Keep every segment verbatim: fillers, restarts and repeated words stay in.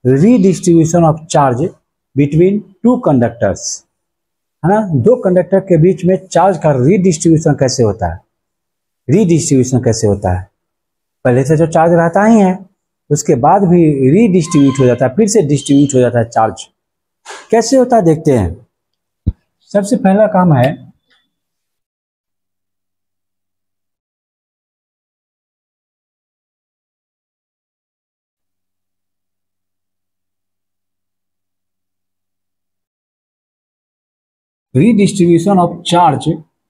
Redistribution of charge between two conductors, है ना। दो कंडक्टर के बीच में चार्ज का रीडिस्ट्रीब्यूशन कैसे होता है, रीडिस्ट्रीब्यूशन कैसे होता है। पहले से जो चार्ज रहता ही है उसके बाद भी रीडिस्ट्रीब्यूट हो जाता है, फिर से डिस्ट्रीब्यूट हो जाता है चार्ज। कैसे होता है देखते हैं। सबसे पहला काम है redistribution of charge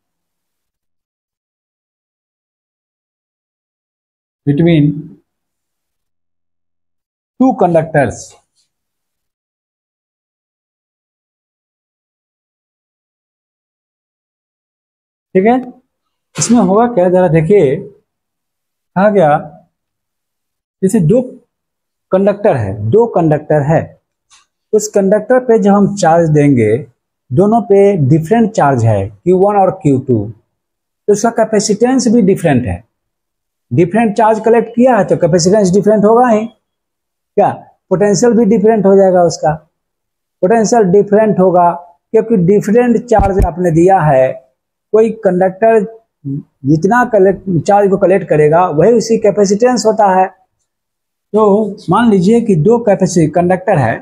between two conductors। ठीक है, इसमें होगा क्या, जरा देखिए। कहा गया जैसे दो कंडक्टर है, दो कंडक्टर है, उस कंडक्टर पे जब हम चार्ज देंगे, दोनों पे डिफरेंट चार्ज है क्यू वन और क्यू टू, तो उसका कैपेसिटेंस भी डिफरेंट है। डिफरेंट चार्ज कलेक्ट किया है तो कैपेसिटेंस डिफरेंट होगा ही, क्या पोटेंशियल भी डिफरेंट हो जाएगा, उसका पोटेंशियल डिफरेंट होगा क्योंकि डिफरेंट चार्ज आपने दिया है। कोई कंडक्टर जितना कलेक्ट चार्ज को कलेक्ट करेगा वही उसी कैपेसिटेंस होता है। तो मान लीजिए कि दो कैपेसिटी कंडक्टर है,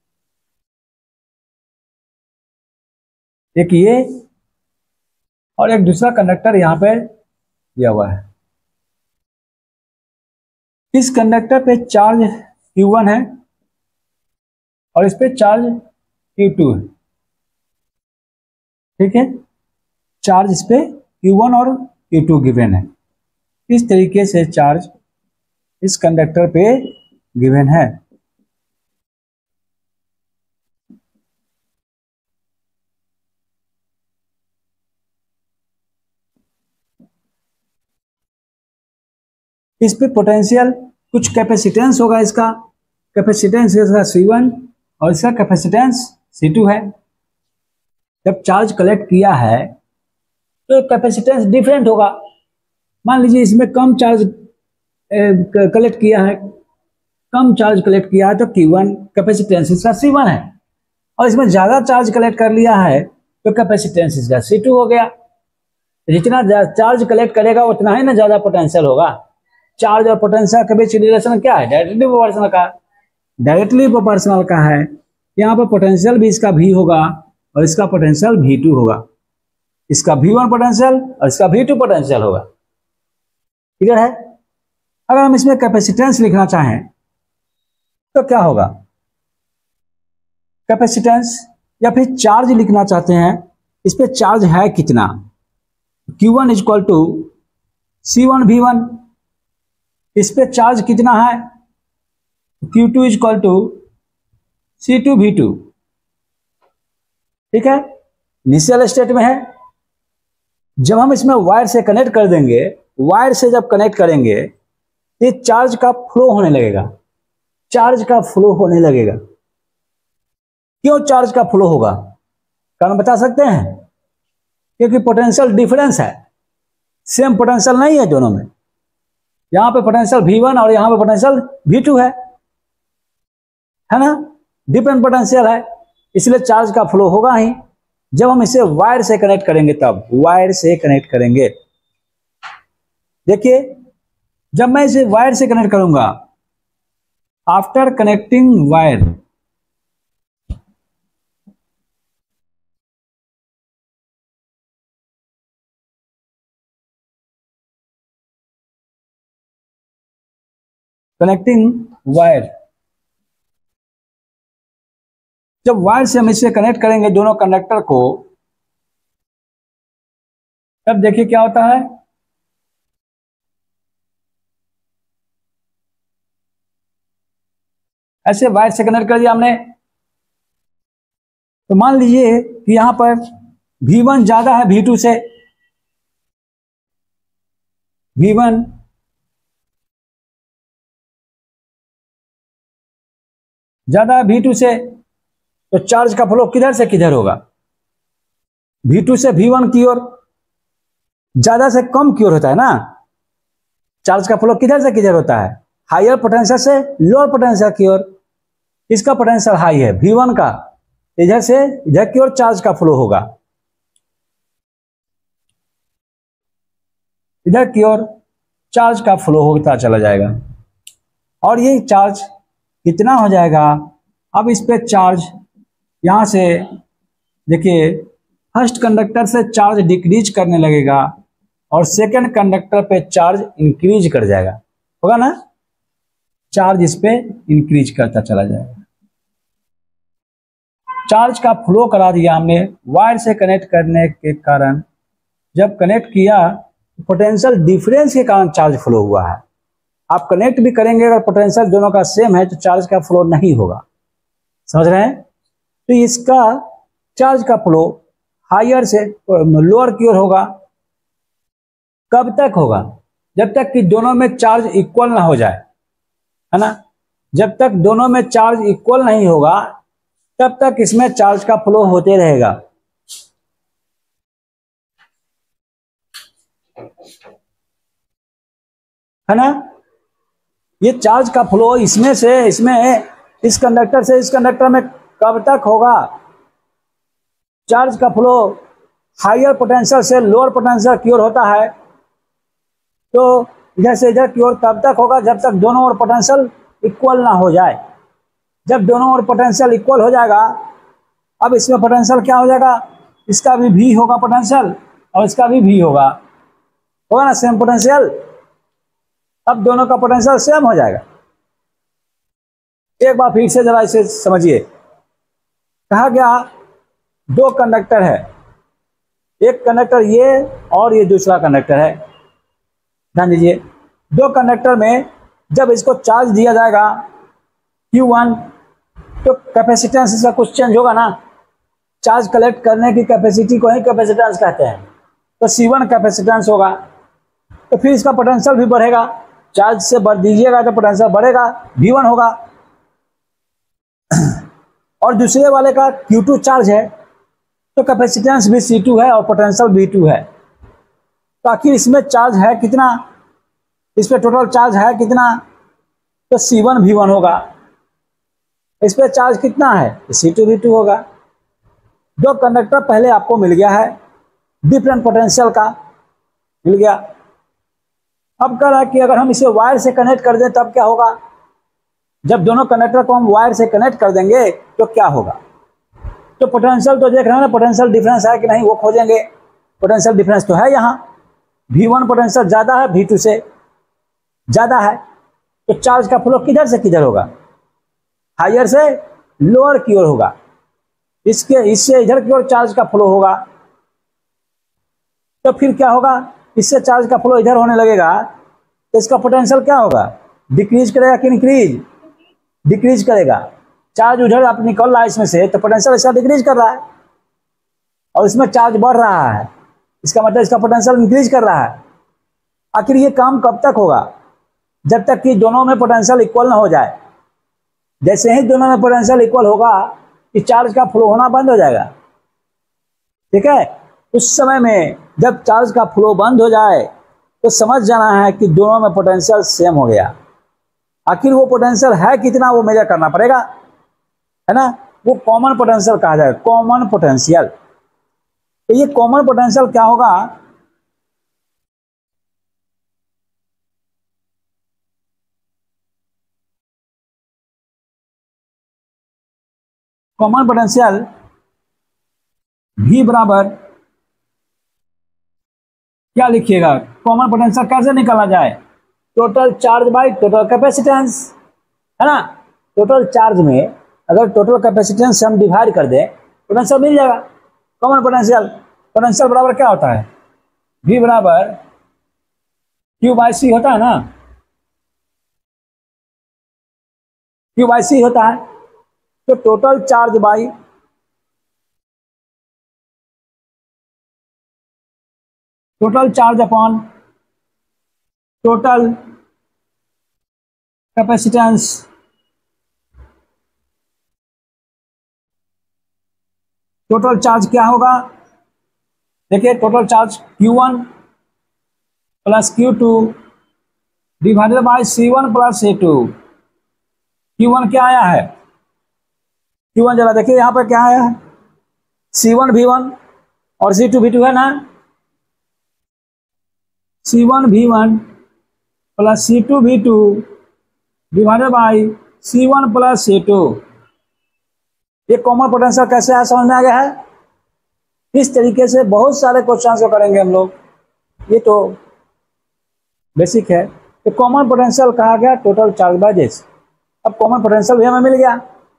एक ये और एक दूसरा कंडक्टर यहाँ पे दिया हुआ है। इस कंडक्टर पे चार्ज क्यू वन है और इस पे चार्ज क्यू टू है। ठीक है, चार्ज इस पे क्यू वन और क्यू टू गिवन है। इस तरीके से चार्ज इस कंडक्टर पे गिवन है। इस पे पोटेंशियल कुछ कैपेसिटेंस होगा, इसका कैपेसिटेंस इसका सी वन और इसका कैपेसिटेंस सी टू है। जब चार्ज कलेक्ट किया है तो कैपेसिटेंस डिफरेंट होगा। मान लीजिए इसमें कम चार्ज कलेक्ट किया है, कम चार्ज कलेक्ट किया है तो क्यू वन कैपेसिटेंस इसका सी वन है, और इसमें ज़्यादा चार्ज कलेक्ट कर लिया है तो कैपेसिटेंस इसका सी टू हो गया। जितना चार्ज कलेक्ट करेगा उतना ही ना ज़्यादा पोटेंशियल होगा। चार्ज और पोटेंशियल के बीच रिलेशन क्या है, डायरेक्टली प्रोपोर्शनल का, डायरेक्टली प्रोपोर्शनल का है। यहाँ पर पोटेंशियल भी इसका भी होगा और इसका पोटेंशियल भी टू होगा, इसका भी वन पोटेंशियल और इसका भी टू पोटेंशियल होगा। क्लियर है। अगर हम इसमें कैपेसिटेंस लिखना चाहें तो क्या होगा, कैपेसिटेंस या फिर चार्ज लिखना चाहते हैं, इस पे चार्ज है कितना, Q one is equal to C one V one. इस पे चार्ज कितना है, Q two is equal to C two V two. ठीक है, इनिशियल स्टेट में है। जब हम इसमें वायर से कनेक्ट कर देंगे, वायर से जब कनेक्ट करेंगे ये चार्ज का फ्लो होने लगेगा, चार्ज का फ्लो होने लगेगा। क्यों चार्ज का फ्लो होगा, कारण बता सकते हैं? क्योंकि पोटेंशियल डिफरेंस है, सेम पोटेंशियल नहीं है दोनों में। यहां पे पोटेंशियल भी वन और यहां पे पोटेंशियल भी टू है, है ना, डिफरेंट पोटेंशियल है, इसलिए चार्ज का फ्लो होगा ही। जब हम इसे वायर से कनेक्ट करेंगे, तब वायर से कनेक्ट करेंगे, देखिए जब मैं इसे वायर से कनेक्ट करूंगा, after connecting wire, connecting wire, जब वायर से हम इसे कनेक्ट करेंगे दोनों कंडक्टर को, तब देखिए क्या होता है, ऐसे वायर से कनेक्ट कर दिया हमने, तो मान लीजिए कि यहां पर भी वन ज्यादा है भी टू से, भी वन ज्यादा है भी टू से, तो चार्ज का फ्लो किधर से किधर होगा, भी टू से भी वन की ओर, ज्यादा से कम की ओर होता है ना। चार्ज का फ्लो किधर से किधर होता है, हायर पोटेंशियल से लोअर पोटेंशियल की ओर। इसका पोटेंशियल हाई है वी वन का, इधर से इधर की ओर चार्ज का फ्लो होगा, इधर की ओर चार्ज का फ्लो होता चला जाएगा और ये चार्ज कितना हो जाएगा। अब इस पे चार्ज यहां से देखिए फर्स्ट कंडक्टर से चार्ज डिक्रीज करने लगेगा और सेकंड कंडक्टर पे चार्ज इंक्रीज कर जाएगा, होगा ना, चार्ज इस पे इंक्रीज करता चला जाएगा। चार्ज का फ्लो करा दिया हमने वायर से कनेक्ट करने के कारण, जब कनेक्ट किया पोटेंशियल डिफरेंस के कारण चार्ज फ्लो हुआ है। आप कनेक्ट भी करेंगे अगर पोटेंशियल दोनों का सेम है तो चार्ज का फ्लो नहीं होगा, समझ रहे हैं। तो इसका चार्ज का फ्लो हायर से लोअर की ओर होगा, कब तक होगा, जब तक कि दोनों में चार्ज इक्वल ना हो जाए, है ना। जब तक दोनों में चार्ज इक्वल नहीं होगा तब तक इसमें चार्ज का फ्लो होते रहेगा। है ना, ये चार्ज का फ्लो इसमें से इसमें इस कंडक्टर से इस कंडक्टर में कब तक होगा। चार्ज का फ्लो हायर पोटेंशियल से लोअर पोटेंशियल की ओर होता है, तो इधर से इधर की ओर तब तक होगा जब तक दोनों ओर पोटेंशियल इक्वल ना हो जाए। जब दोनों ओर पोटेंशियल इक्वल हो जाएगा, अब इसमें पोटेंशियल क्या हो जाएगा, इसका भी भी होगा पोटेंशियल और इसका भी भी होगा, होगा ना सेम पोटेंशियल। अब दोनों का पोटेंशियल सेम हो जाएगा। एक बार फिर से जरा इसे समझिए, कहा गया दो कंडक्टर है, एक कंडक्टर ये और ये दूसरा कंडक्टर है, ध्यान दीजिए। दो कंडक्टर में जब इसको चार्ज दिया जाएगा क्यू वन, तो कैपेसिटेंस इसका कुछ चेंज होगा ना, चार्ज कलेक्ट करने की कैपेसिटी को ही कैपेसिटेंस कहते हैं। तो सी वन कैपेसिटेंस होगा, तो फिर इसका पोटेंशियल भी बढ़ेगा, चार्ज से बढ़ दीजिएगा तो पोटेंशियल बढ़ेगा, वी वन होगा। और दूसरे वाले का क्यू टू चार्ज है, तो कैपेसिटेंस भी सी टू है और पोटेंशियल वी टू है। तो आखिर इसमें चार्ज है कितना, इस पे टोटल चार्ज है कितना, तो सी वन वी वन होगा। इस पे चार्ज कितना है, सी टू वी टू होगा। दो कंडक्टर पहले आपको मिल गया है, डिफरेंट पोटेंशियल का मिल गया। अब कह रहा है कि अगर हम इसे वायर से कनेक्ट कर दें तब क्या होगा। जब दोनों कंडक्टर को हम वायर से कनेक्ट कर देंगे तो क्या होगा, तो पोटेंशियल तो देख रहे हैं ना, पोटेंशियल डिफरेंस है कि नहीं वो खोजेंगे। पोटेंशियल डिफरेंस तो है यहाँ, वी वन पोटेंशियल ज़्यादा है वी टू से ज़्यादा है, तो चार्ज का फ्लो किधर से किधर होगा, हायर से लोअर की ओर होगा। इसके इससे इधर की ओर चार्ज का फ्लो होगा, तो फिर क्या होगा, इससे चार्ज का फ्लो इधर होने लगेगा तो इसका पोटेंशियल क्या होगा, डिक्रीज करेगा कि इंक्रीज, डिक्रीज करेगा। चार्ज उधर आप निकल रहा है इसमें से, तो पोटेंशियल इसका डिक्रीज कर रहा है और इसमें चार्ज बढ़ रहा है, इसका मतलब इसका पोटेंशियल इंक्रीज कर रहा है। आखिर ये काम कब तक होगा, जब तक कि दोनों में पोटेंशियल इक्वल ना हो जाए। जैसे ही दोनों में पोटेंशियल इक्वल होगा कि चार्ज का फ्लो होना बंद हो जाएगा, ठीक है। उस समय में जब चार्ज का फ्लो बंद हो जाए तो समझ जाना है कि दोनों में पोटेंशियल सेम हो गया। आखिर वो पोटेंशियल है कितना वो मेजर करना पड़ेगा, है ना, वो कॉमन पोटेंशियल कहा जाएगा, कॉमन पोटेंशियल। तो ये कॉमन पोटेंशियल क्या होगा, कॉमन पोटेंशियल V बराबर क्या लिखिएगा, कॉमन पोटेंशियल कैसे निकाला जाए, total charge by total capacitance, है ना। टोटल चार्ज में अगर टोटल कैपेसिटेंस हम डिवाइड कर दें पोटेंशियल मिल जाएगा, कॉमन पोटेंशियल। पोटेंशियल बराबर क्या होता है, V बराबर क्यू बाई सी होता है ना, क्यू बाई सी होता है। तो total charge by total charge upon total capacitance, total charge क्या होगा, देखिए total charge Q one plus Q two divided by C one plus C two. Q one क्या आया है क्यू वन जला, देखिए यहाँ पर क्या आया है, सी वन वी वन और सी टू वी टू है ना, C one V one plus C two V two divided by C one plus C two. ये कॉमन पोटेंशियल कैसे है समझ में आ गया है। इस तरीके से बहुत सारे क्वेश्चन को करेंगे हम लोग, ये तो बेसिक है। तो कॉमन पोटेंशियल कहा गया टोटल चार्ज बाय जेस। अब कॉमन पोटेंशियल भी हमें मिल गया।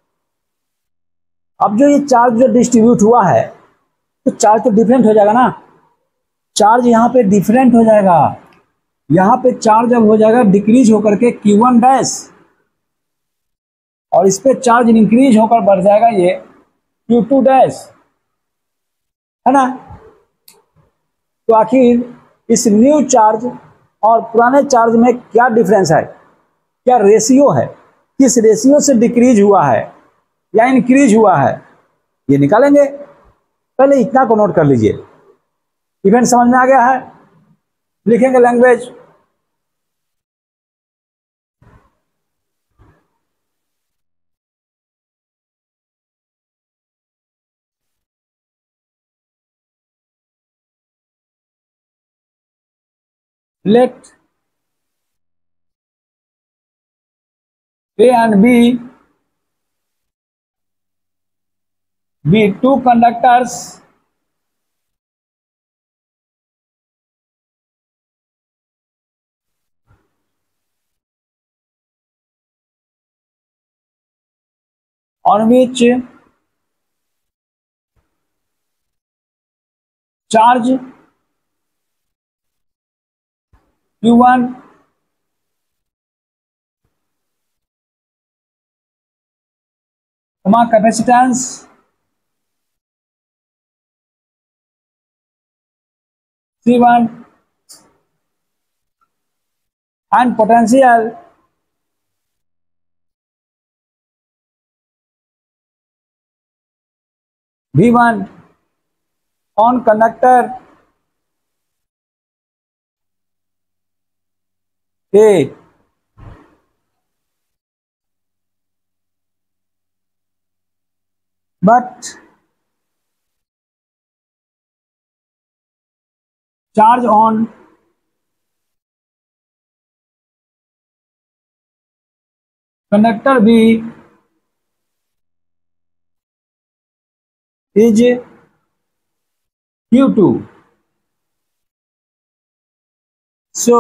अब जो ये चार्ज जो डिस्ट्रीब्यूट हुआ है, तो चार्ज तो डिफरेंट हो जाएगा ना, चार्ज यहाँ पे डिफरेंट हो जाएगा। यहाँ पे चार्ज अब हो जाएगा डिक्रीज होकर के क्यू वन डैश, और इस पे चार्ज इंक्रीज होकर बढ़ जाएगा ये क्यू टू डैश, है ना। तो आखिर इस न्यू चार्ज और पुराने चार्ज में क्या डिफरेंस है, क्या रेशियो है, किस रेशियो से डिक्रीज हुआ है या इंक्रीज हुआ है, ये निकालेंगे। पहले इतना को नोट कर लीजिए। इवेंट समझ में आ गया है, लिखेंगे language. Let A and B be two conductors on which charge Q one comma capacitance C one and potential V one on conductor A। But charge on conductor B is Q two। So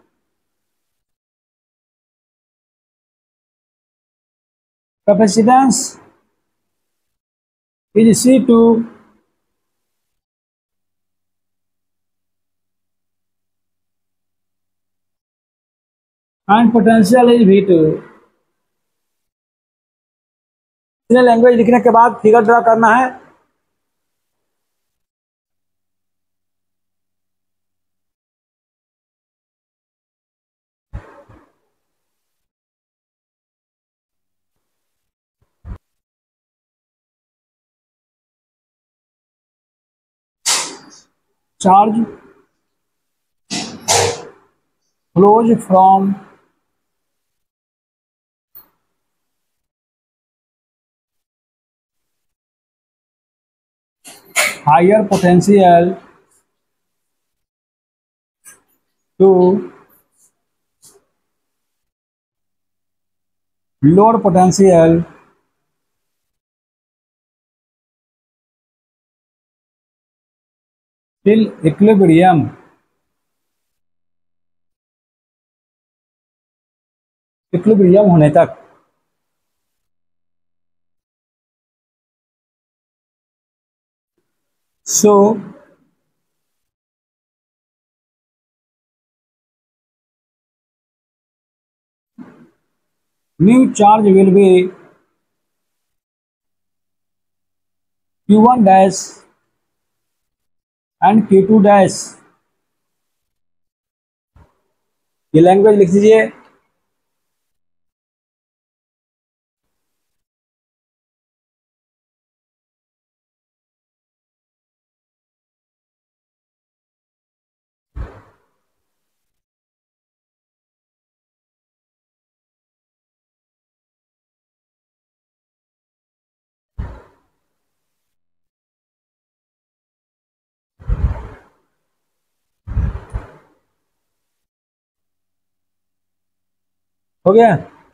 capacitance is C two and potential is V two। इन्हें language लिखने के बाद figure draw करना है। Charge flows from higher potential to lower potential till equilibrium। Equilibrium होने तक। So new charge will be Q one dash and Q two dash। ये language लिख दीजिए। हो गया।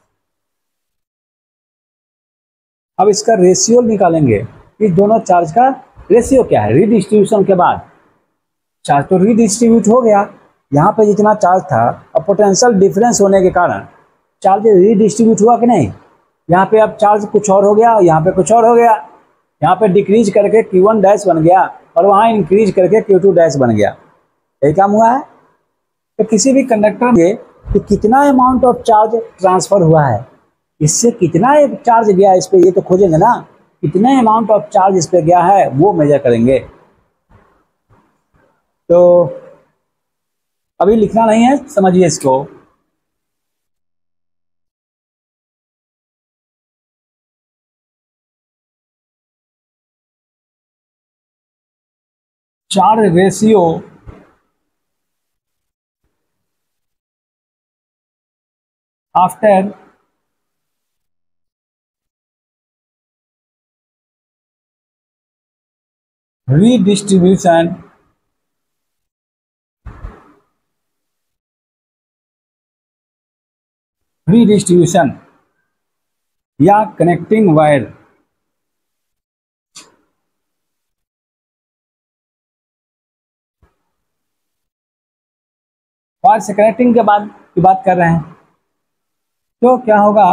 अब इसका रेशियो निकालेंगे, इस दोनों चार्ज का रेशियो क्या है रीडिस्ट्रीब्यूशन के बाद। चार्ज तो रीडिस्ट्रीब्यूट हो गया, यहाँ पे जितना चार्ज था, अब पोटेंशियल डिफरेंस होने के कारण चार्ज रीडिस्ट्रीब्यूट हुआ कि नहीं। यहाँ पे अब चार्ज कुछ और हो गया, यहाँ पे कुछ और हो गया, यहाँ पे डिक्रीज करके क्यू वन डैश बन गया और वहाँ इंक्रीज करके क्यू टू डैश बन गया। यही काम हुआ है। तो किसी भी कंडक्टर में तो कितना अमाउंट ऑफ चार्ज ट्रांसफर हुआ है, इससे कितना चार्ज गया इस पे, ये तो खोजेंगे ना, कितने अमाउंट ऑफ चार्ज इस पे गया है वो मेजर करेंगे। तो अभी लिखना नहीं है, समझिए इसको। Charge ratio after redistribution redistribution या कनेक्टिंग वायर वायर से कनेक्टिंग के बाद की बात कर रहे हैं। तो क्या होगा,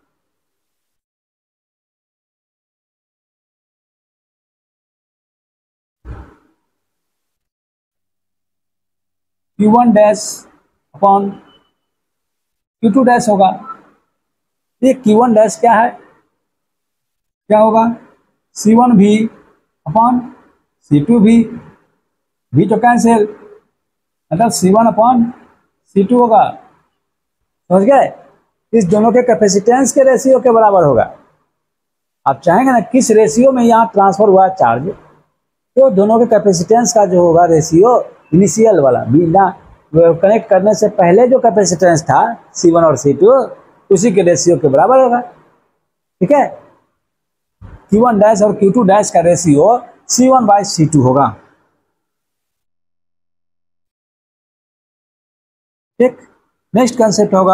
Q one dash upon Q two dash होगा। ये क्यू वन डैश क्या है, क्या होगा C one V upon C two V, V तो कैंसिल, मतलब C one upon C two होगा। समझ गए, इस दोनों के कैपेसिटेंस के रेशियो के बराबर होगा। आप चाहेंगे ना किस रेशियो में यहाँ ट्रांसफर हुआ चार्ज, तो दोनों के कैपेसिटेंस का जो होगा रेशियो इनिशियल वाला बिना कनेक्ट करने से पहले जो कैपेसिटेंस था सी वन और सी टू, उसी के रेशियो के बराबर होगा। ठीक है, क्यू वन डैश और क्यू टू डैश का ratio C one by C two होगा। ठीक, नेक्स्ट कंसेप्ट होगा,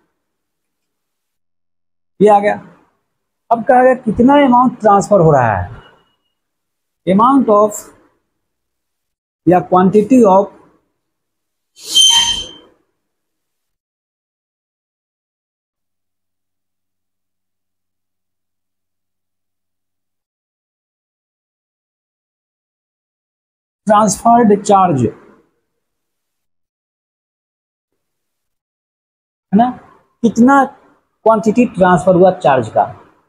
ये आ गया। अब कहा गया कितना अमाउंट ट्रांसफर हो रहा है, अमाउंट ऑफ या क्वांटिटी ऑफ ट्रांसफर्ड चार्ज, है ना, कितना क्वांटिटी ट्रांसफर हुआ चार्ज का।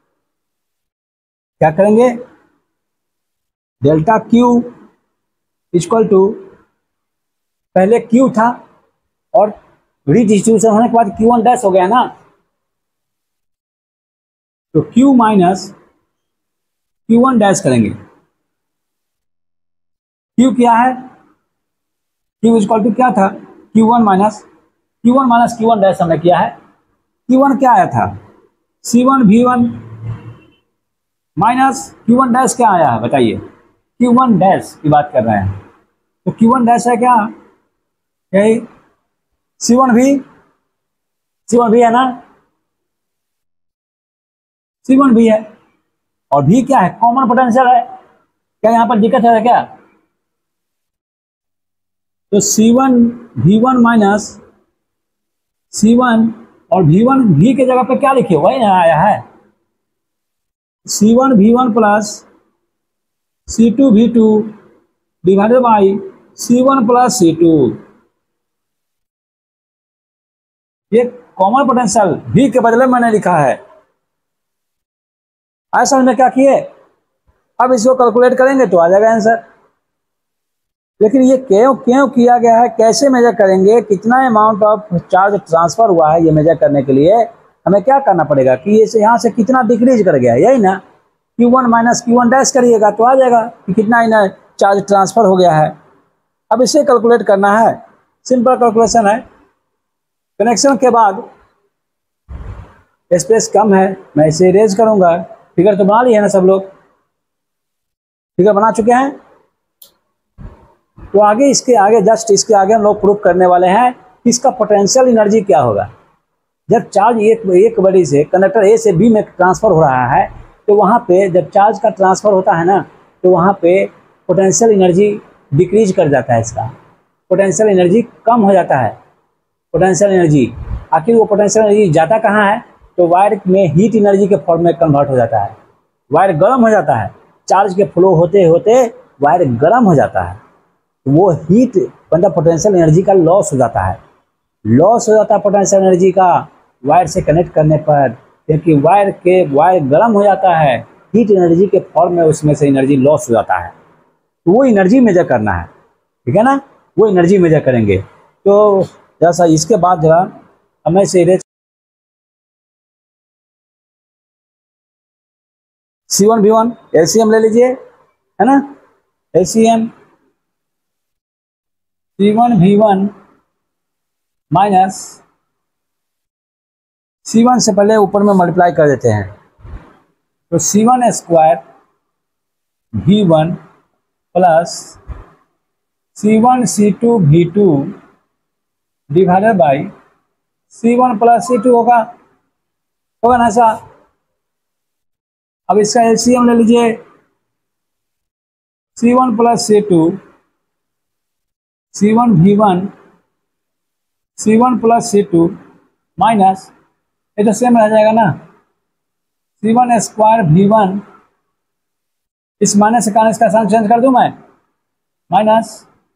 क्या करेंगे, डेल्टा क्यू इक्वल टू, पहले क्यू था और रीडिस्ट्रीब्यूशन होने के बाद क्यू वन डैश हो गया ना, तो Q minus Q one dash करेंगे। क्यू क्या है, क्यू इक्वल टू क्या था, Q one minus Q one minus Q one dash हमने किया है। क्यू वन क्या आया था, C one V one minus Q one dash क्या आया है बताइए, क्यू वन डैश की बात कर रहे हैं। तो क्यू वन डैश है क्या, यही सी वन भी, सी वन भी है ना, सी वन भी है, और भी क्या है, कॉमन पोटेंशियल है। क्या यहाँ पर दिक्कत है क्या, तो C one V one minus C one और वी वन भी के जगह पे क्या लिखे, वही ना आया है, C one V one plus C two V two divided by C one plus C two. ये कॉमन पोटेंशियल भी के बदले मैंने लिखा है। ऐसा में क्या किए, अब इसको कैलकुलेट करेंगे तो आ जाएगा आंसर। लेकिन ये क्यों क्यों किया गया है, कैसे मेजर करेंगे, कितना अमाउंट ऑफ चार्ज ट्रांसफर हुआ है, ये मेजर करने के लिए हमें क्या करना पड़ेगा कि ये यहाँ से कितना डिक्रीज कर गया, यही ना, Q one minus Q one dash करिएगा तो आ जाएगा कि कितना इन्हें चार्ज ट्रांसफर हो गया है। अब इसे कैलकुलेट करना है, सिंपल कैलकुलेशन है। कनेक्शन के बाद स्पेस कम है, मैं इसे इरेज करूंगा। फिगर तो बना ली है ना सब लोग, फिगर बना चुके हैं। तो आगे इसके आगे जस्ट इसके आगे हम लोग प्रूफ करने वाले हैं कि इसका पोटेंशियल एनर्जी क्या होगा। जब चार्ज एक एक बॉडी से कंडक्टर ए से बी में ट्रांसफर हो रहा है, तो वहाँ पे जब चार्ज का ट्रांसफर होता है ना, तो वहाँ पे पोटेंशियल एनर्जी डिक्रीज कर जाता है, इसका पोटेंशियल एनर्जी कम हो जाता है। पोटेंशियल एनर्जी आखिर वो पोटेंशियल एनर्जी जाता कहाँ है, तो वायर में हीट एनर्जी के फॉर्म में कन्वर्ट हो जाता है। वायर गर्म हो जाता है, चार्ज के फ्लो होते होते वायर गर्म हो जाता है, तो वो हीट मतलब पोटेंशियल एनर्जी का लॉस हो जाता है। लॉस हो जाता है पोटेंशियल एनर्जी का वायर से कनेक्ट करने पर, क्योंकि वायर के वायर गर्म हो जाता है, हीट एनर्जी के फॉर्म में उसमें से एनर्जी लॉस हो जाता है। तो वो एनर्जी मेजर करना है, ठीक है ना, वो एनर्जी मेजर करेंगे। तो जैसा इसके बाद जरा हमें से C one V one LCM ले लीजिए, है ना, LCM C one V one minus C one से पहले ऊपर में मल्टीप्लाई कर देते हैं, तो C one square V one plus C one C two V two divided by C one plus C two होगा होगा ना ऐसा। अब इसका एलसीएम ले लीजिए, C one plus C two C one V one C one plus C two minus, ये तो सेम रह जाएगा ना, C one square V one, इस माइनस से कारण इसका साइन चेंज कर दूं मैं, माइनस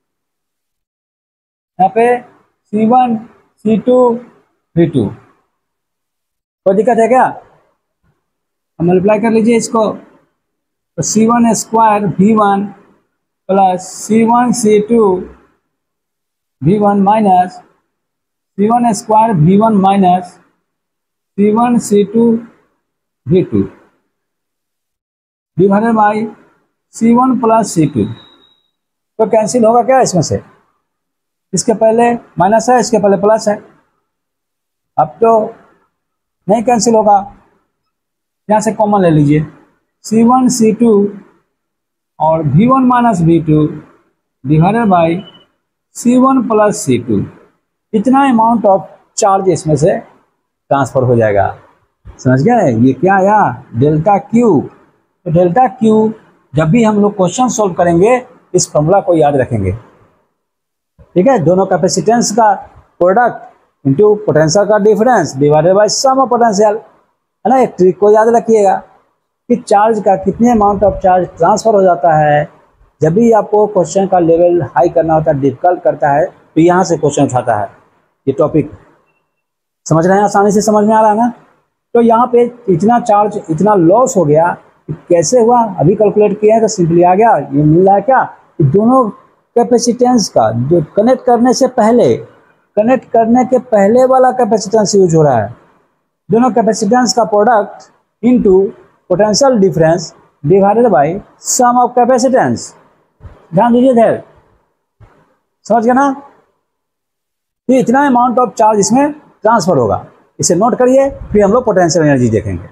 यहाँ पे C one C two V two. कोई दिक्कत है क्या? अब मल्टीप्लाई कर लीजिए इसको, तो C one square V one plus C one C two V one minus C one square V one minus C one C two V two divided by C one plus C two. तो cancel होगा क्या इसमें से? इसके पहले minus है, इसके पहले प्लस है, अब तो नहीं कैंसिल होगा। यहाँ से कॉमन ले लीजिए, सी वन सी टू और V one minus V two divided by C one plus C two. इतना अमाउंट ऑफ चार्ज इसमें से ट्रांसफर हो जाएगा। समझ गए? ये क्या आया? Delta Q. तो डेल्टा क्यू जब भी हम लोग क्वेश्चन सोल्व करेंगे इस फॉर्मूला को याद रखेंगे, ठीक है। दोनों कैपेसिटेंस का प्रोडक्ट इनटू पोटेंशियल का difference divided by sum of potential, है ना। एक ट्रिक को याद रखिएगा कि चार्ज का कितने अमाउंट ऑफ चार्ज ट्रांसफर हो जाता है। जब भी आपको क्वेश्चन का लेवल हाई करना होता है, डिफिकल्ट करता है, तो यहाँ से क्वेश्चन उठाता है। ये टॉपिक समझ रहे हैं? आसानी से समझ में आ रहा है ना। तो यहाँ पे इतना चार्ज इतना लॉस हो गया, कैसे हुआ अभी कैलकुलेट किया है तो सिंपली आ गया। ये मिल रहा है क्या? दोनों कैपेसिटेंस का जो कनेक्ट करने से पहले, कनेक्ट करने के पहले वाला कैपेसिटेंस यूज हो रहा है। दोनों कैपेसिटेंस का product into potential difference divided by sum of capacitance. ध्यान दीजिए इधर, समझ गए ना। ये इतना अमाउंट ऑफ चार्ज इसमें ट्रांसफर होगा, इसे नोट करिए, फिर हम लोग पोटेंशियल एनर्जी देखेंगे।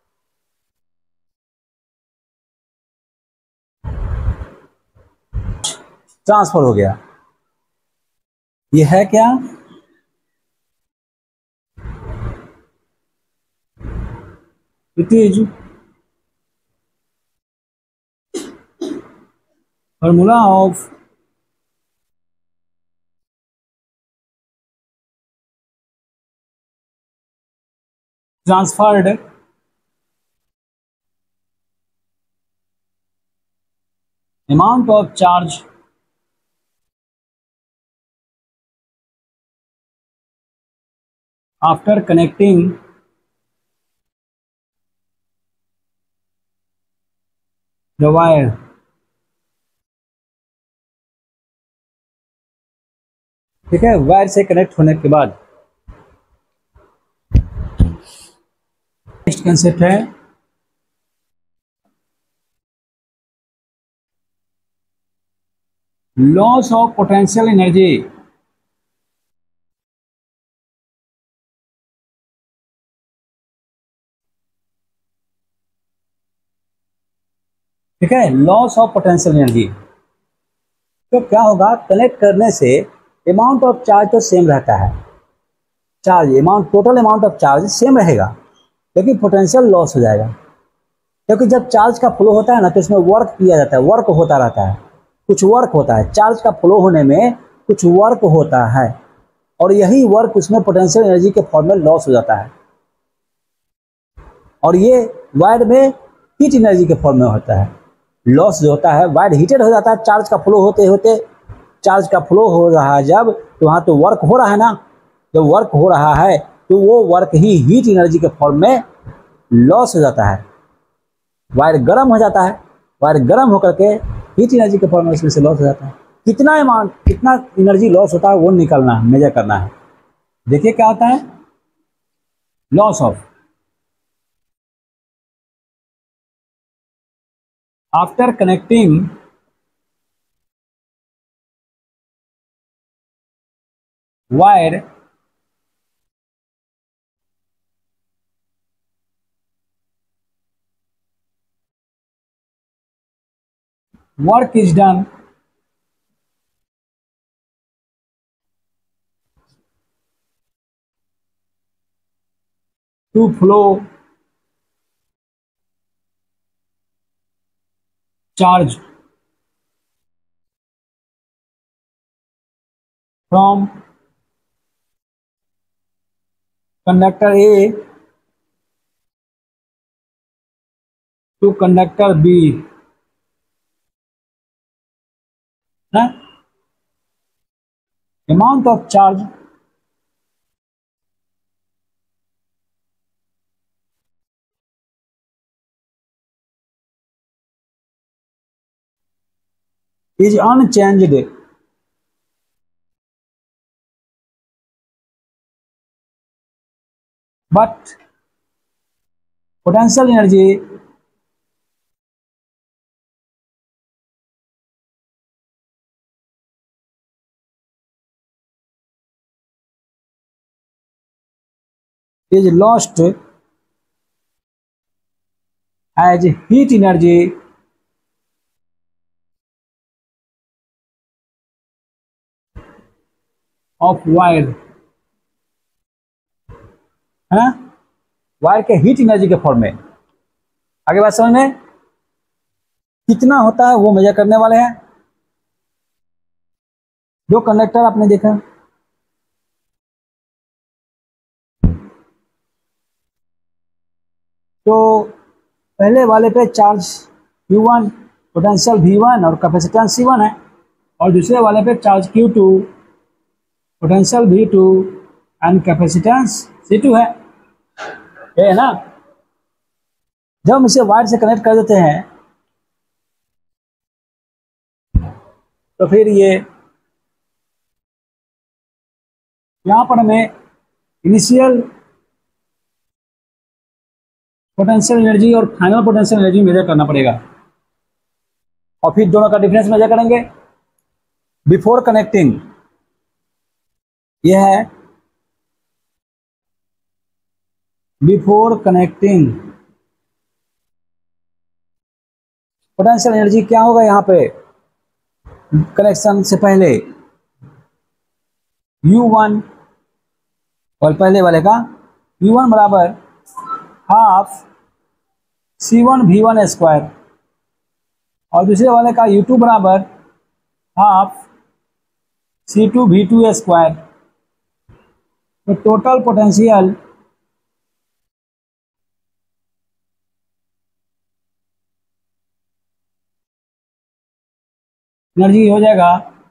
ट्रांसफर हो गया, ये है क्या? It is formula of transferred amount of charge after connecting the wire। ठीक है, वायर से कनेक्ट होने के बाद नेक्स्ट कंसेप्ट है लॉस ऑफ पोटेंशियल एनर्जी। ठीक है, लॉस ऑफ पोटेंशियल एनर्जी। तो क्या होगा? कनेक्ट करने से अमाउंट ऑफ चार्ज तो सेम रहता है, charge amount, total amount of charge same रहेगा, लेकिन पोटेंशियल लॉस हो जाएगा। क्योंकि जब चार्ज का फ्लो होता है ना, तो इसमें वर्क किया जाता है, वर्क होता रहता है, कुछ वर्क होता है। चार्ज का फ्लो होने में कुछ वर्क होता है, और यही वर्क उसमें पोटेंशियल एनर्जी के फॉर्म में लॉस हो जाता है। और ये वायर में हीट एनर्जी के फॉर्म में होता है। लॉस जो होता है, वायर हीटेड हो जाता है चार्ज का फ्लो होते होते। चार्ज का फ्लो हो रहा है जब, तो वहाँ तो वर्क हो रहा है ना। जब वर्क हो रहा है तो वो वर्क ही हीट एनर्जी के फॉर्म में लॉस हो जाता है। वायर गर्म हो जाता है, वायर गर्म होकर के हीट एनर्जी के फॉर्म में उसमें से लॉस हो जाता है। कितना अमाउंट, कितना एनर्जी लॉस होता है वो निकालना है, मेजर करना है। देखिए क्या होता है, loss of after connecting wire work is done to flow charge from conductor A to conductor B. Huh? Amount of charge is unchanged but potential energy is lost as heat energy of wire. है wire के heat energy के form में। आगे बात समझ में, कितना होता है वो मेजर करने वाले हैं। जो कंडक्टर आपने देखा, तो पहले वाले पे charge Q one, potential V one और कैपेसिटेंस सी वन है, और दूसरे वाले पे charge Q two, potential V two and capacitance C two है, ये है ना। जब हम इसे वायर से कनेक्ट कर देते हैं तो फिर ये यहाँ पर हमें इनिशियल पोटेंशियल एनर्जी और फाइनल पोटेंशियल एनर्जी मेजर करना पड़ेगा, और फिर दोनों का डिफरेंस मेजर करेंगे। बिफोर कनेक्टिंग यह है, बिफोर कनेक्टिंग पोटेंशियल एनर्जी क्या होगा यहाँ पे, कनेक्शन से पहले यू वन, और पहले वाले का यू वन बराबर half C one V one square, और दूसरे वाले का यू टू बराबर half C two V two square. तो टोटल पोटेंशियल एनर्जी हो जाएगा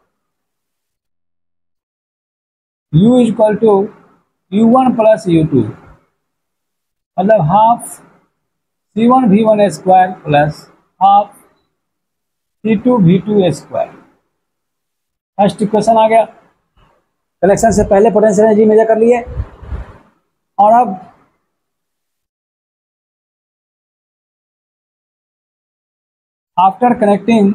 U is equal to U one plus U two, मतलब half C one V one square plus half C two V two square. First equation आ गया। Connection से पहले potential energy major कर लिए, और अब आफ्टर कनेक्टिंग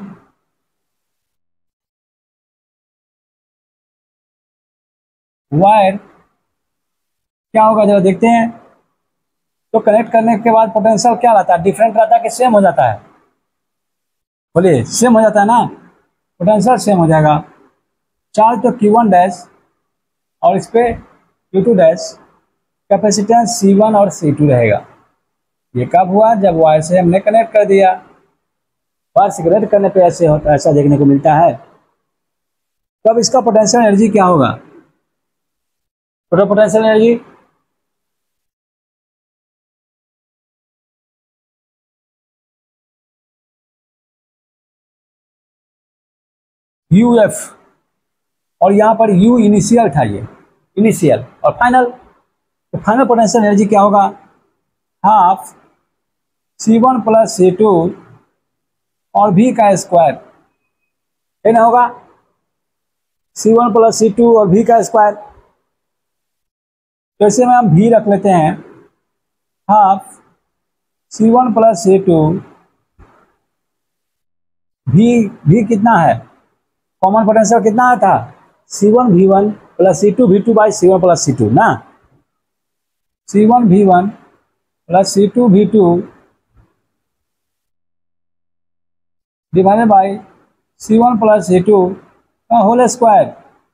वायर क्या होगा जरा देखते हैं। तो कनेक्ट करने के बाद पोटेंशियल क्या रहता है, डिफरेंट रहता है कि सेम हो जाता है, बोलिए सेम हो जाता है ना, पोटेंशियल सेम हो जाएगा। चार्ज तो क्यू वन डैश और इस पे Q two dash capacitance C one और सी टू रहेगा। ये कब हुआ? जब वायर से हमने कनेक्ट कर दिया। वायर से कनेक्ट करने पे ऐसे होता, ऐसा देखने को मिलता है। तब इसका पोटेंशियल एनर्जी क्या होगा? Total potential energy U F, और यहाँ पर यू इनिशियल था, ये इनिशियल, और फाइनल, तो फाइनल पोटेंशियल एनर्जी क्या होगा? Half C one plus C two और भी का स्क्वायर, है ना, होगा C one plus C two और भी का स्क्वायर। तो इसे में हम भी रख लेते हैं, half C one plus C two, V V कितना है? कॉमन पोटेंशियल कितना था? C one V one plus C two V two by C one plus C two ना, C one V one plus C two V two divided by C one plus C two का whole square.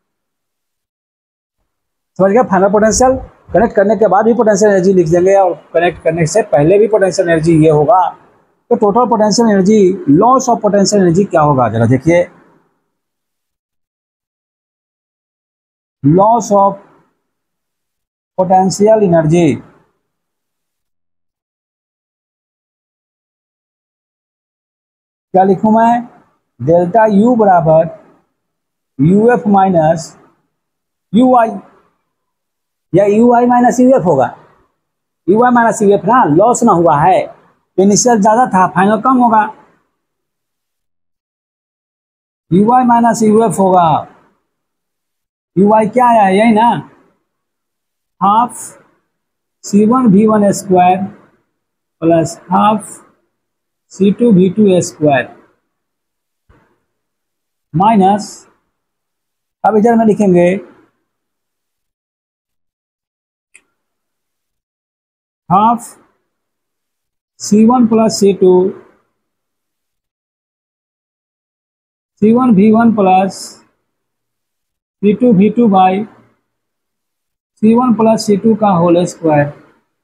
समझ गया? Final potential connect करने के बाद भी potential energy लिख देंगे, और कनेक्ट करने से पहले भी पोटेंशियल एनर्जी ये होगा। तो total potential energy, loss of potential energy क्या होगा? जरा देखिए, लॉस ऑफ पोटेंशियल एनर्जी क्या लिखूं मैं? डेल्टा यू बराबर U F minus U I, या U I minus U F होगा। U I minus U F ना, लॉस ना हुआ है, इनिशियल ज्यादा था, फाइनल कम होगा। U I minus U F होगा। यू आई क्या आया है? यही ना, half C one V one square plus half C two V two square minus, अब इधर में लिखेंगे half C one plus C two C one V one plus C two V two by C one plus C two का whole square.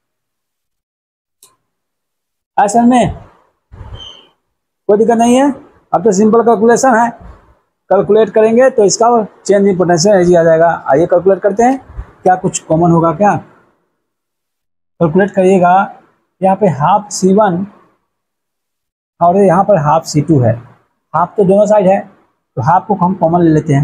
ऐसा में कोई दिक्कत नहीं है, अब तो सिंपल कैलकुलेशन है, कैलकुलेट करेंगे तो इसका चेंज इन पोटेंशियल एनर्जी आ जाएगा। आइए कैलकुलेट करते हैं, क्या कुछ कॉमन होगा क्या? कैलकुलेट करिएगा। यहाँ पे हाफ सी वन और यहाँ पर हाफ सी टू है, हाफ तो दोनों साइड है, तो हाफ को हम कॉमन ले लेते हैं।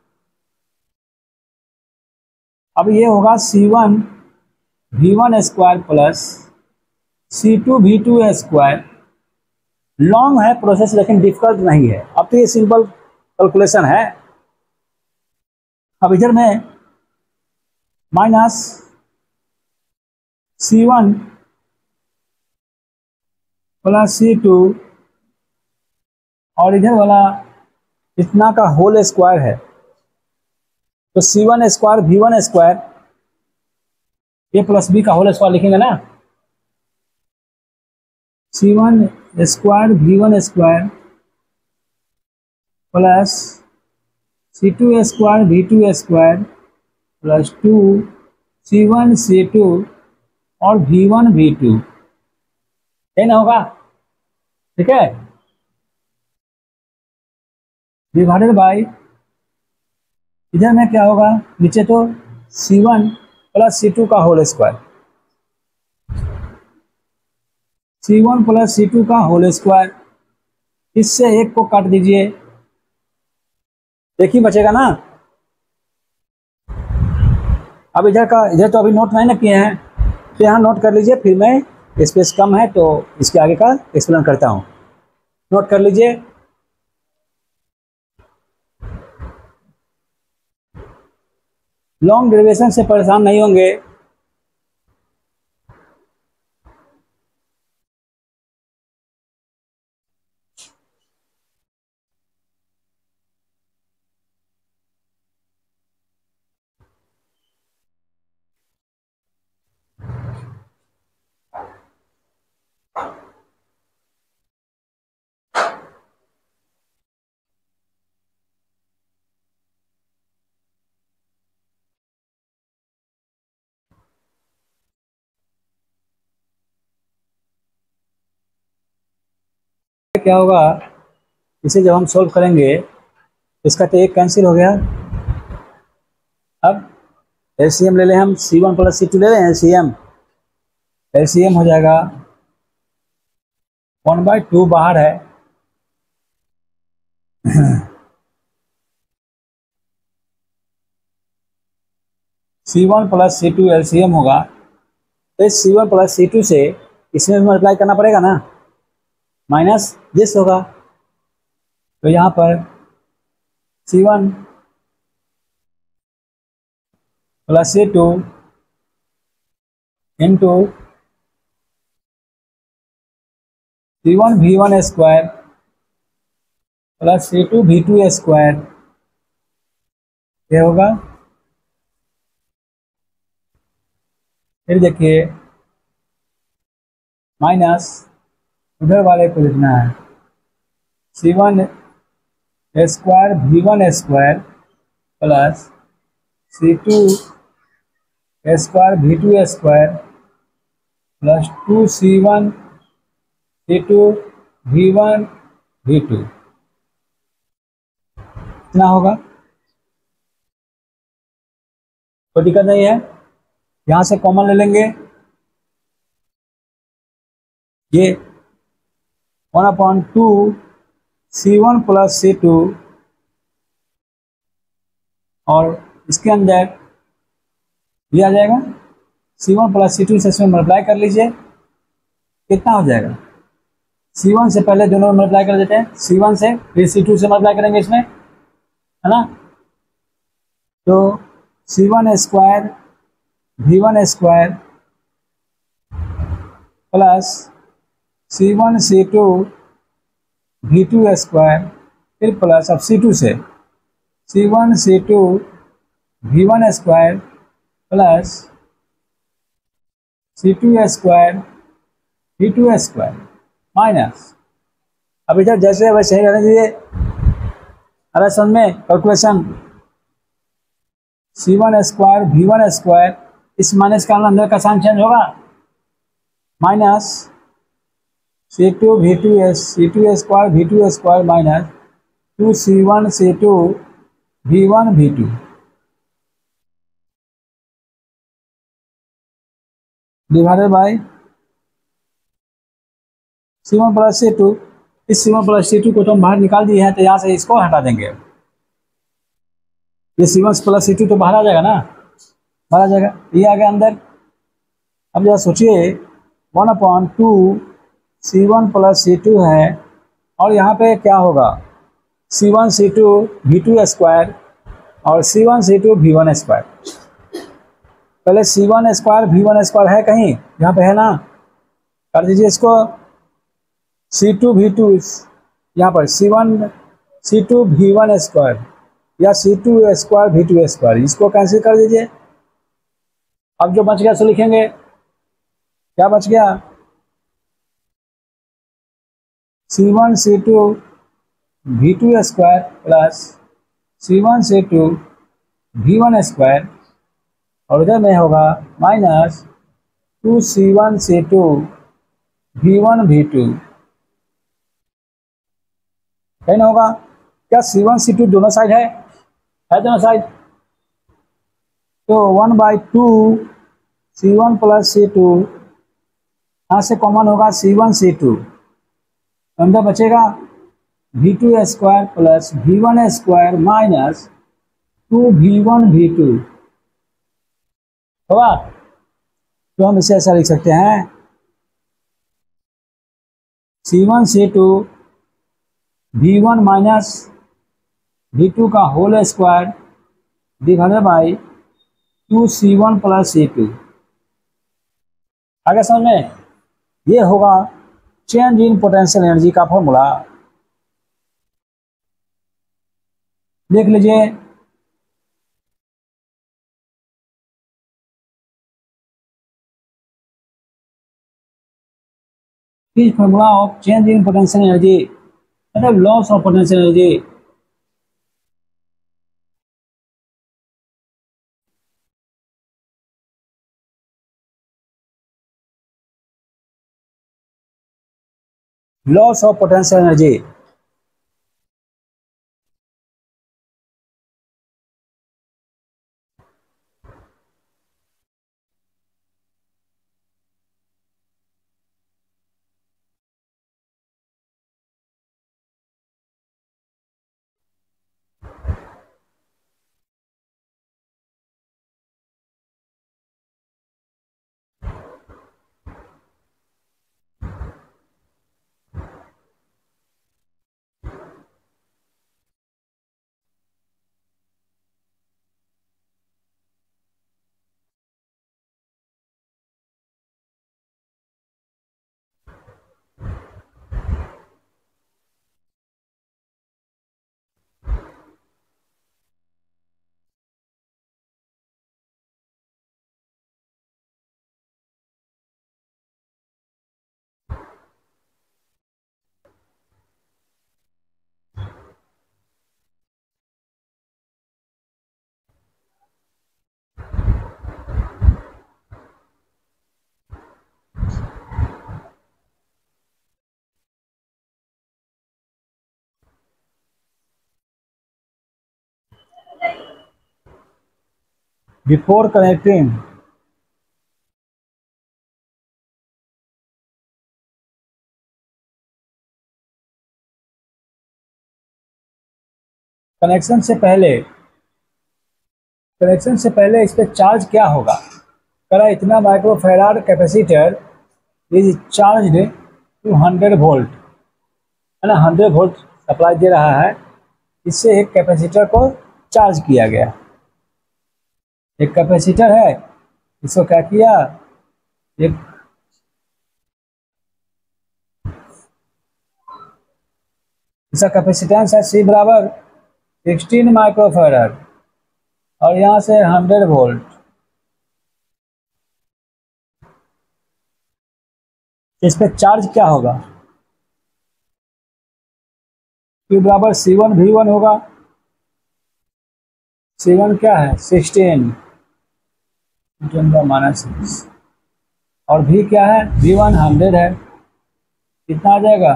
अब ये होगा C one V one square plus C two V two square. Long है प्रोसेस लेकिन डिफिकल्ट नहीं है, अब तो ये सिंपल कैलकुलेशन है। अब इधर में minus C one plus C two और इधर वाला इतना का होल स्क्वायर है, तो C one square V one square, A plus B का होल स्क्वायर लिखेंगे ना, C one square V one square plus C two square V two square plus two C one C two और V one V two, ये ना होगा, ठीक है, divided by, इधर में क्या होगा नीचे, तो C one plus C two का whole square, C one plus C two का होल स्क्वायर, इससे एक को काट दीजिए, एक ही बचेगा ना। अब इधर का, इधर तो अभी नोट नहीं ना किए हैं, तो यहाँ नोट कर लीजिए, फिर मैं स्पेस कम है तो इसके आगे का एक्सप्लेन करता हूँ। नोट कर लीजिए, लॉन्ग डेरिवेशन से परेशान नहीं होंगे। क्या होगा, इसे जब हम सोल्व करेंगे इसका तो एक कैंसिल हो गया। अब एलसीएम ले लें हम, C one plus C two ले लें एलसीएम। एलसीएम हो जाएगा वन बाई टू बाहर है C one plus C two LCM होगा, तो इस C one plus C two से इसमें मल्टीप्लाई करना पड़ेगा ना, माइनस दिस होगा। तो यहाँ पर C one plus C two into C one V one square plus C two V two square, ये होगा। फिर देखिए माइनस उधर वाले को लिखना है C one square V one square plus C two square V two square plus two C one C two V one V two, इतना होगा। कोई दिक्कत नहीं है, यहाँ से कॉमन ले लेंगे, ये one upon two C one plus C two, और इसके अंदर ये आ जाएगा C one plus C two से इसमें मल्टीप्लाई कर लीजिए, कितना हो जाएगा। सी वन से पहले दोनों मल्टीप्लाई कर देते हैं, सी वन से फिर सी टू से मल्टीप्लाई करेंगे इसमें, है ना। तो C one square V one square plus C one C two V two square, फिर प्लस अब सी टू से C one C two V one square plus C two square V two square minus, अब इधर जैसे वैसे ही रहने दीजिए। अरे समझ में calculation, C one square V one square, इस माइनस का अंदर का साइन चेंज होगा, minus C two V two S C two square V two square minus two C one C two V one V two, divided by C one plus C two. इस C one plus C two को तो हम बाहर निकाल दिए हैं, तो यहाँ से इसको हटा देंगे। ये C one plus C two तो बाहर आ जाएगा ना, बाहर आ जाएगा, ये आ गया अंदर। अब जरा सोचिए one upon two C one plus C two है, और यहाँ पे क्या होगा C one C two V two square और C one C two V one square. पहले C one square V one square है कहीं, यहाँ पे है ना, कर दीजिए इसको। सी टू वी टू यहाँ पर C one C two V one square या C two square V two square, इसको कैंसिल कर दीजिए। अब जो बच गया सो लिखेंगे, क्या बच गया, C one C two V two square plus C one C two V one square, और इधर में होगा minus two C one C two V one V two, है ना होगा। क्या सी वन सी टू दोनों साइड है, है दोनों साइड, तो one by two C one plus C two, यहाँ से कॉमन होगा सी वन सी टू, अंदर बचेगा V two square plus V one square minus two V one V two होगा। तो हम इसे ऐसा लिख सकते हैं C one C two V one minus V two का whole square divided by two C one plus C two. आगे समझ में, ये होगा चेंज इन पोटेंशियल एनर्जी का फॉर्मूला। देख लीजिए, formula of change in potential energy मतलब loss of potential energy. Loss of potential energy. Before connecting connection से पहले कनेक्शन से पहले इस पे चार्ज क्या होगा। करा इतना microfarad capacitor is charged to hundred volt, है ना, हंड्रेड वोल्ट सप्लाई दे रहा है। इससे एक कैपेसिटर को चार्ज किया गया। एक कैपेसिटर है, इसको क्या किया, एक इसका कैपेसिटेंस है सी बराबर सिक्सटीन माइक्रोफैराड और यहाँ से हंड्रेड वोल्ट। इस पे चार्ज क्या होगा, Q बराबर सी वन वी वन होगा। सी वन क्या है, सिक्सटीन माइनस सिक्स और V क्या है, वी वन हंड्रेड है। कितना आ जाएगा,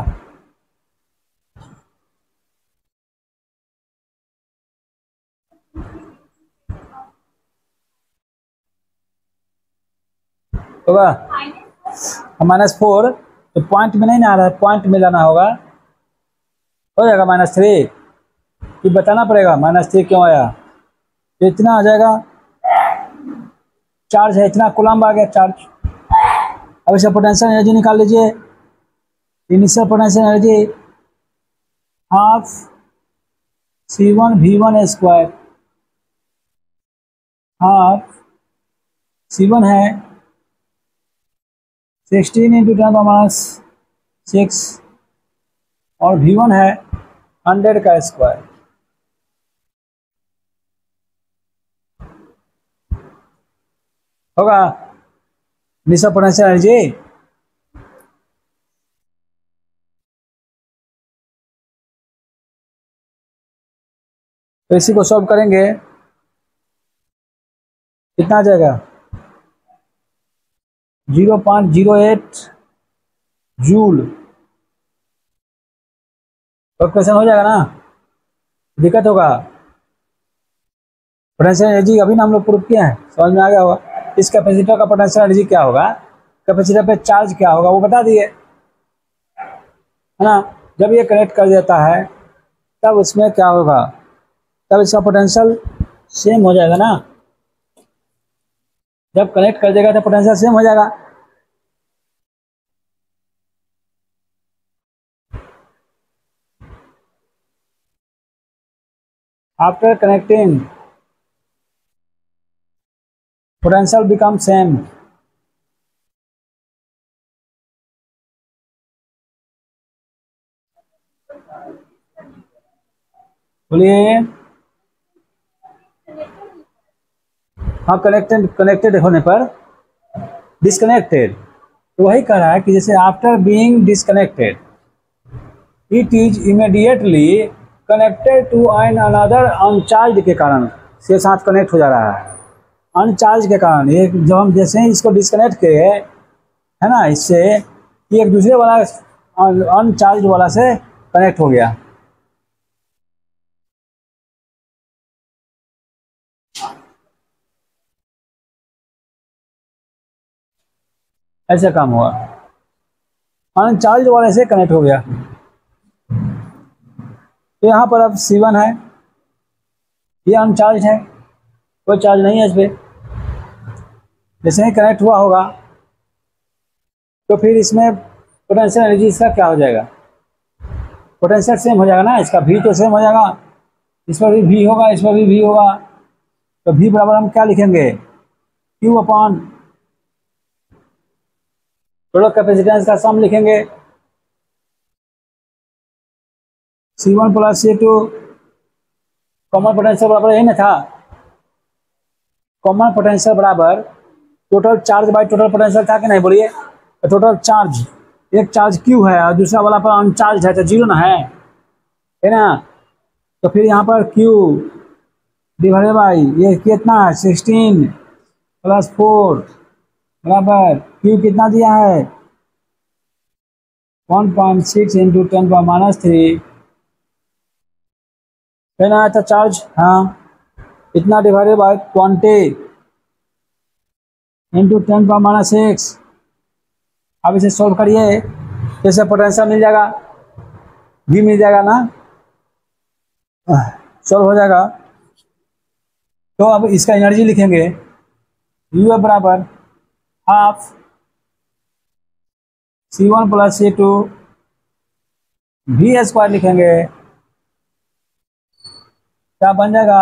होगा माइनस फोर। तो पॉइंट में नहीं ना आ रहा है, पॉइंट में लाना होगा, हो जाएगा माइनस थ्री। फिर बताना पड़ेगा माइनस थ्री क्यों आया। तो इतना आ जाएगा, चार्ज है इतना, कूलम्ब आ गया चार्ज। अब इसका पोटेंशियल एनर्जी निकाल लीजिए। Initial potential energy half C one V one square, half C one है sixteen into ten minus six और वी वन है हंड्रेड का स्क्वायर। होगा इनिशियल पोटेंशियल एनर्जी। तो इसी को सॉल्व करेंगे, कितना आ जाएगा, zero point zero eight joule. तो क्वेश्चन हो जाएगा ना, दिक्कत होगा। पोटेंशियल एनर्जी अभी ना हम लोग प्रूव किए हैं, समझ में आ गया होगा। इस कैपेसिटर का पोटेंशियल एनर्जी क्या होगा, कैपेसिटर पे चार्ज क्या होगा वो बता दिए, है ना। जब ये कनेक्ट कर देता है तब उसमें क्या होगा, तब इसका पोटेंशियल सेम हो जाएगा ना। जब कनेक्ट कर देगा तो पोटेंशियल सेम हो जाएगा। After connecting potential become same. बोलिए, हाँ, कनेक्टेड कनेक्टेड होने पर डिस्कनेक्टेड। तो वही कह रहा है कि जैसे after being disconnected it is immediately connected to an another uncharged के कारण से साथ कनेक्ट हो जा रहा है। अनचार्ज के कारण ये जब हम जैसे ही इसको डिस्कनेक्ट किए, है ना, इससे ये एक दूसरे वाला अनचार्ज वाला से कनेक्ट हो गया। ऐसा काम हुआ, अनचार्ज वाले से कनेक्ट हो गया। तो यहाँ पर अब सी वन है, ये अनचार्ज है, कोई चार्ज नहीं है इस पर। जैसे ही कनेक्ट हुआ होगा तो फिर इसमें पोटेंशियल एनर्जी इसका क्या हो जाएगा, पोटेंशियल सेम हो जाएगा ना, इसका भी तो सेम हो जाएगा, इस पर भी भी होगा, इस पर भी भी होगा। तो भी बराबर हम क्या लिखेंगे, क्यू अपॉन टोटल कैपेसिटेंस का सम लिखेंगे, C one plus C two. Common potential बराबर यही ना था, कॉमन पोटेंशियल बराबर total charge by total potential था कि नहीं, बोलिए। तो टोटल चार्ज, एक चार्ज क्यू है और दूसरा वाला पर अनचार्ज है, तो जीरो ना है, है ना। तो फिर यहाँ पर क्यू डिवाइडेड बाई ये कितना है, सिक्सटीन प्लस फोर बराबर क्यू कितना दिया है, one point six into ten power minus three, है ना। तो चार्ज हाँ इतना divided by twenty into ten power minus six. अब इसे सॉल्व करिए तो इसे पोटेंशियल मिल जाएगा, भी मिल जाएगा ना, सॉल्व हो जाएगा। तो अब इसका एनर्जी लिखेंगे, यू एफ बराबर half C one plus C two, V square लिखेंगे, क्या बन जाएगा,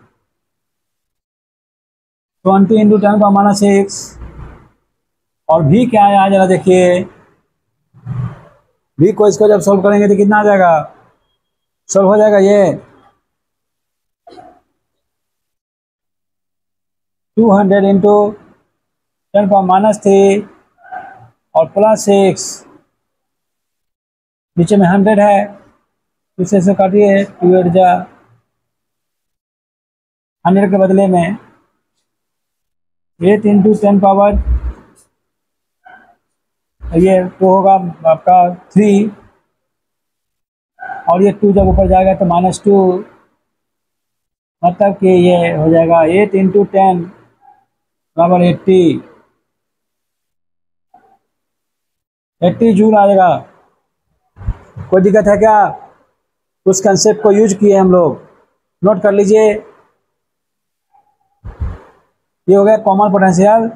ट्वेंटी इंटू टेन का माइनस सिक्स। और भी क्या है, आ जरा देखिए, भी को इसको जब सॉल्व करेंगे तो कितना आ जाएगा, सॉल्व हो जाएगा ये two hundred into ten power minus three और प्लस सिक्स, नीचे में हंड्रेड है, इसे से काटिए, टू एट जा हंड्रेड के बदले में एट इंटू टेन पावर, ये टू होगा आपका थ्री, और ये टू जब ऊपर जाएगा तो माइनस टू, मतलब कि ये हो जाएगा एट इंटू टेन बराबर एट्टी, एट्टी जूल आएगा। कोई दिक्कत है क्या, उस कंसेप्ट को यूज किए हम लोग, नोट कर लीजिए। ये हो गया कॉमन पोटेंशियल।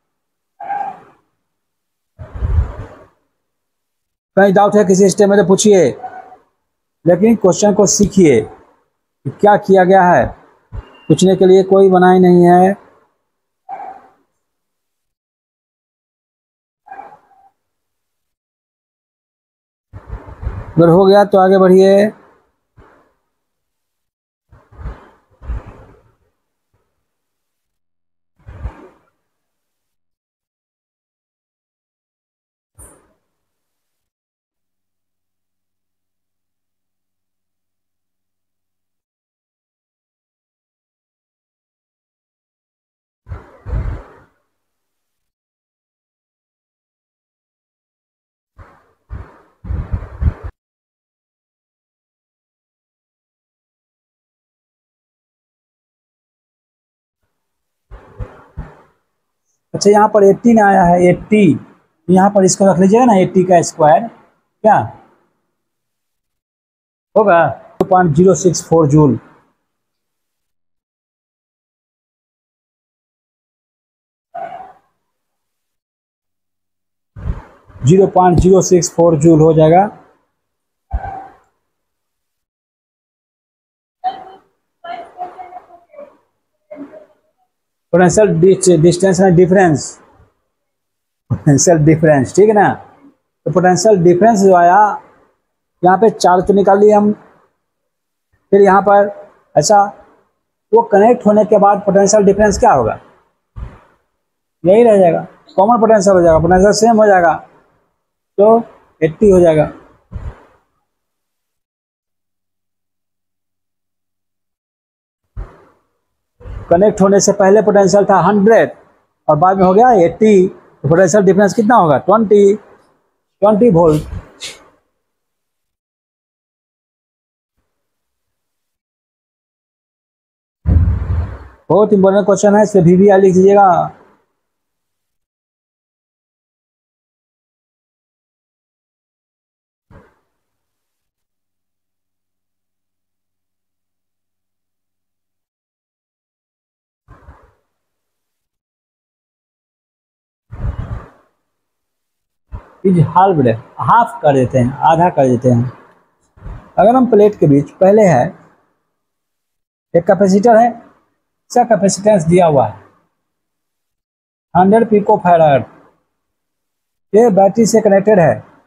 कहीं डाउट है किसी स्टेप में तो पूछिए, लेकिन क्वेश्चन को सीखिए कि क्या किया गया है, पूछने के लिए कोई मनाही नहीं है। अगर हो गया तो आगे बढ़िए। अच्छा यहाँ पर एट्टी ना आया है, एट्टी, यहाँ पर इसको रख लीजिएगा ना, एट्टी का स्क्वायर क्या होगा, two point zero six four joule. Zero point zero six four joule हो जाएगा। पोटेंशियल डिस्टेंस में डिफरेंस, पोटेंशियल डिफरेंस, ठीक है ना। तो पोटेंशियल डिफरेंस जो आया, यहाँ पे चार्ज तो निकाल लिए हम, फिर यहाँ पर ऐसा वो कनेक्ट होने के बाद पोटेंशियल डिफरेंस क्या होगा, यही रह जाएगा, कॉमन पोटेंशियल हो जाएगा, पोटेंशियल सेम हो जाएगा, तो एट्टी हो जाएगा। कनेक्ट होने से पहले पोटेंशियल था हंड्रेड और बाद में हो गया एट्टी, तो पोटेंशियल डिफरेंस कितना होगा, ट्वेंटी, ट्वेंटी वोल्ट। बहुत इंपॉर्टेंट क्वेश्चन है, इसमें भी वी आर लिख दीजिएगा। इज हाफ हाफ कर देते हैं, आधा कर देते हैं। अगर हम प्लेट के बीच पहले है एक कैपेसिटर है, इसका कैपेसिटेंस दिया हुआ है हंड्रेड पिको फैराड, ये बैटरी से कनेक्टेड है।